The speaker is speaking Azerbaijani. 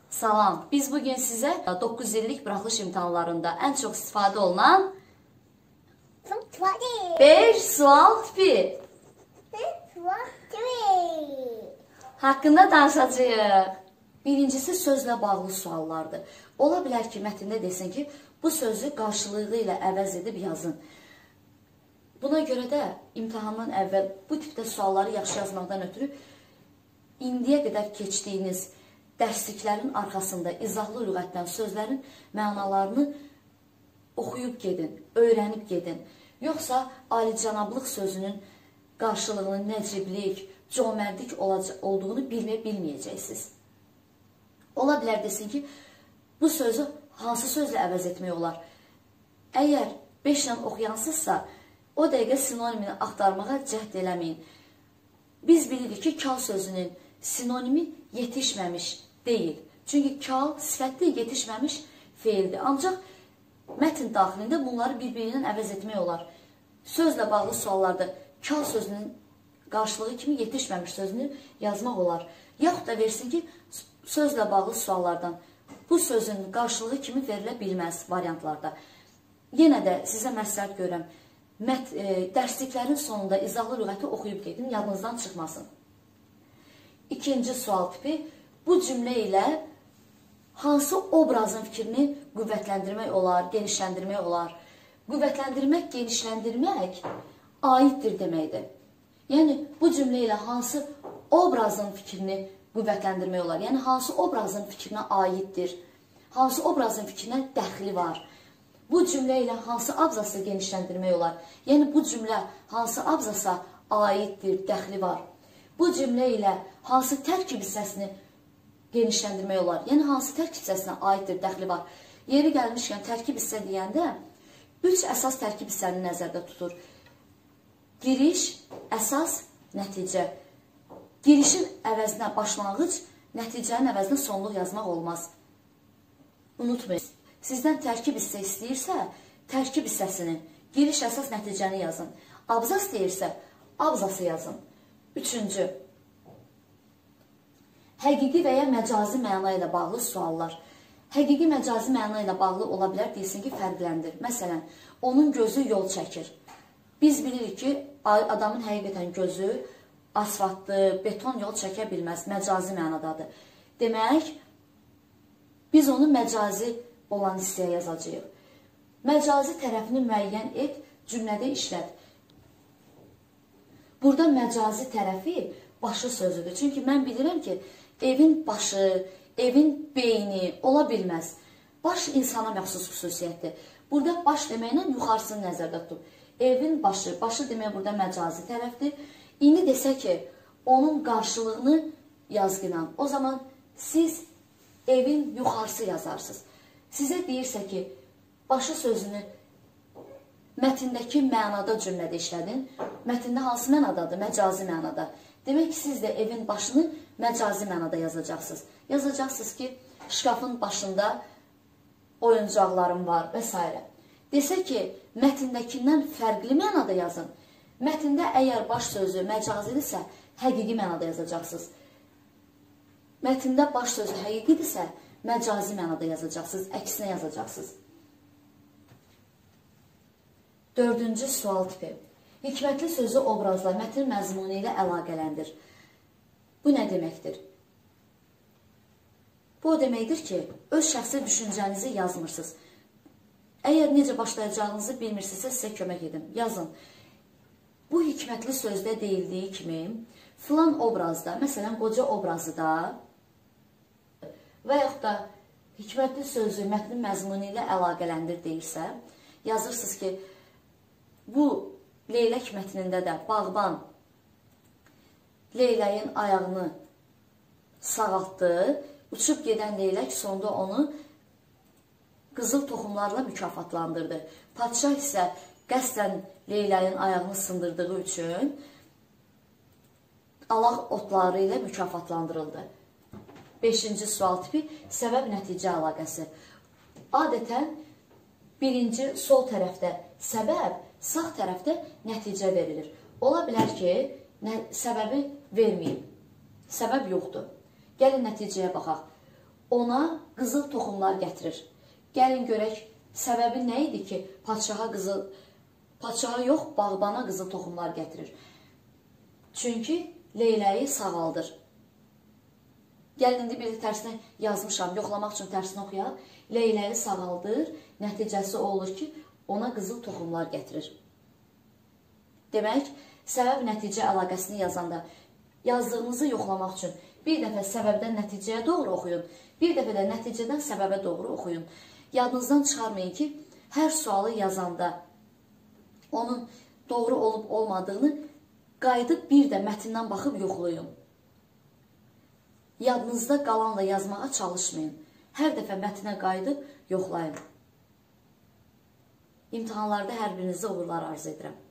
Salam. Biz bugün sizə 9 illik buraxılış imtahanlarında ən çox istifadə olunan 5 sual tipi haqqında danışacağıq. Birincisi sözlə bağlı suallardır. Ola bilər ki, mətndə desin ki, bu sözü qarşılığı ilə əvəz edib yazın. Buna görə də imtahandan əvvəl bu tipdə sualları yaxşı yazmaqdan ötürü indiyə qədər keçdiyiniz dərsliklərin arxasında izahlı lüğətdən sözlərin mənalarını oxuyub gedin, öyrənib gedin. Yoxsa alicənablıq sözünün qarşılığını nəciblik, cömərtlik olduğunu bilməyəcəksiniz. Ola bilər desin ki, bu sözü hansı sözlə əvəz etmək olar? Əgər 5 ilə oxuyansızsa, o dəqiqə sinonimini axtarmağa cəhd eləməyin. Biz bilirik ki, kal sözünün sinonimi yetişməmiş deyil. Çünki kal sifətli yetişməmiş feildir. Ancaq mətn daxilində bunları bir-birindən əvəz etmək olar. Sözlə bağlı suallarda kal sözünün qarşılığı kimi yetişməmiş sözünü yazmaq olar. Yaxud da versin ki, sözlə bağlı suallardan bu sözün qarşılığı kimi verilə bilməz variantlarda. Yenə də sizə məsləhət görürəm. Dərsliklərin sonunda izahlı lüğəti oxuyub gedin, yadınızdan çıxmasın. İkinci sual tipi, bu cümlə ilə hansı obrazın fikrini qüvvətləndirmək olar, genişləndirmək olar? Qüvvətləndirmək, genişləndirmək aiddir deməkdir. Yəni, bu cümlə ilə hansı obrazın fikrini qüvvətləndirmək olar? Yəni, hansı obrazın fikrinə aiddir? Hansı obrazın fikrinə dəxli var? Bu cümlə ilə hansı abzası genişləndirmək olar? Yəni, bu cümlə hansı abzasa aiddir, dəxli var? Bu cümlə ilə hansı tərkib hissəsini genişləndirmək olar? Yəni, hansı tərkib hissəsinə aiddir, dəxli var? Yeri gəlmişkən, tərkib hissə deyəndə 3 əsas tərkib hissəni nəzərdə tutur. Giriş, əsas, nəticə. Girişin əvəzinə başlanğıc, nəticənin əvəzinə sonluq yazmaq olmaz. Unutmayın. Sizdən tərkib hissə istəyirsə, tərkib hissəsini, giriş, əsas, nəticəni yazın. Abzas deyirsə, abzası yazın. Üçüncü, həqiqi və ya məcazi məna ilə bağlı suallar. Həqiqi məcazi məna ilə bağlı ola bilər, deyilsin ki, fərqləndir. Məsələn, onun gözü yol çəkir. Biz bilirik ki, adamın həqiqətən gözü asfaltlı, beton yol çəkə bilməz, məcazi mənadadır. Demək, biz onu məcazi olan hissəyə yazacağıq. Məcazi tərəfini müəyyən et, cümlədə işlət. Burada məcazi tərəfi başı sözüdür. Çünki mən bilirəm ki, evin başı, evin beyni ola bilməz. Baş insana məxsus xüsusiyyətdir. Burada baş deməklə yuxarısını nəzərdə tutub. Evin başı, başı demək burada məcazi tərəfdir. İndi desək ki, onun qarşılığını yazqınan. O zaman siz evin yuxarısı yazarsınız. Sizə deyirsə ki, başı sözünü mətndəki mənada cümlədə işlədin. Mətndə hansı mənadadır? Məcazi mənada. Demək ki, siz də evin başını məcazi mənada yazacaqsınız. Yazacaqsınız ki, şkafın başında oyuncaqlarım var və s. Desək ki, mətndəkindən fərqli mənada yazın. Mətndə əgər baş sözü məcazidirsə, həqiqi mənada yazacaqsınız. Mətndə baş sözü həqiqidirsə, məcazi mənada yazacaqsınız, əksinə yazacaqsınız. Dördüncü sual tipi. Hikmətli sözü obrazla mətn məzmunu ilə əlaqələndir. Bu nə deməkdir? Bu o deməkdir ki, öz şəxsi düşüncənizi yazmırsınız. Əgər necə başlayacağınızı bilmirsinizsə, sizə kömək edim. Yazın. Bu hikmətli sözdə deyildiyi kimi, filan obrazda, məsələn, qoca obrazı da və yaxud da hikmətli sözü mətnin məzmunu ilə əlaqələndir deyirsə, yazırsınız ki, bu leylək mətnində də bağban leyləyin ayağını sağaltdı, uçub gedən leylək sonda onu qızıl toxumlarla mükafatlandırdı. Padşah isə qəsdən leyləyin ayağını sındırdığı üçün alaq otları ilə mükafatlandırıldı. 5-ci sual tipi, səbəb-nəticə əlaqəsi. Adətən, birinci sol tərəfdə səbəb, sağ tərəfdə nəticə verilir. Ola bilər ki, səbəbi verməyib. Səbəb yoxdur. Gəlin nəticəyə baxaq. ona qızıl toxumlar gətirir. Gəlin görək, səbəbi nə idi ki, padşaha yox, bağbana qızıl toxumlar gətirir? Çünki Leyləyi sağaldır. Gəlin, indi bir də tərsini yazmışam, yoxlamaq üçün tərsini oxuyaq. Leyləyi sağaldır, nəticəsi olur ki, ona qızıl toxumlar gətirir. Demək, səbəb-nəticə əlaqəsini yazanda yazdığınızı yoxlamaq üçün bir dəfə səbəbdən nəticəyə doğru oxuyun, bir dəfə də nəticədən səbəbə doğru oxuyun. Yadınızdan çıxarmayın ki, hər sualı yazanda onun doğru olub-olmadığını qayıdıb bir də mətndən baxıb yoxlayın. Yadınızda qalanla yazmağa çalışmayın. Hər dəfə mətnə qayıdıb yoxlayın. İmtahanlarda hər birinizə uğurlar arzu edirəm.